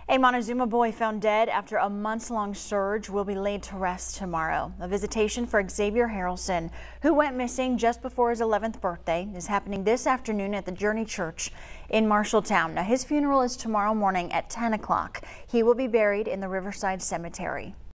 A Montezuma boy found dead after a months-long surge will be laid to rest tomorrow. A visitation for Xavior Harrelson, who went missing just before his 11th birthday, is happening this afternoon at the Journey Church in Marshalltown. Now, his funeral is tomorrow morning at 10 o'clock. He will be buried in the Riverside Cemetery.